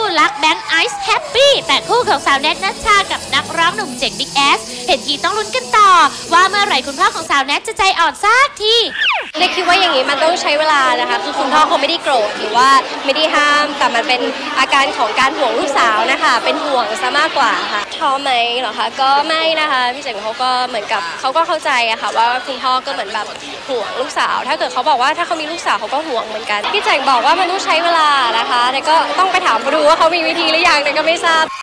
ลลักษณ์แบงค์ไอซ์แฮปปี้แต่คู่ของสาวแนทนัชชากับนักร้องหนุ่มเจ๋งบิ๊กแอสเห็นทีต้องลุ้นกันต่อว่าเมื่อไหร่คุณพ่อของสาวแนทจะใจอ่อนสักทีเด็กคิดว่าอย่างนี้มันต้องใช้เวลานะคะคือคุณพ่อเขาไม่ได้โกรธหรือว่าไม่ได้ห้ามแต่มันเป็นอาการของการห่วงลูกสาวนะคะเป็นห่วงซะมากกว่าค่ะท้อไหมเหรอคะก็ไม่นะคะพี่เจ๋งเขาก็เหมือนกับเขาก็เข้าใจอะค่ะว่าคุณพ่อก็เหมือนแบบห่วงลูกสาวถ้าเกิดเขาบอกว่าถ้าเขามีลูกสาวเขาก็ห่วงเหมือนกันพี่เจ๋งบอกว่ามันต้องใช้เวลานะคะแต่ก็ต้องไปถามเขาดูว่าเขามีวิธีหรือยังแต่ก็ไม่ทราบ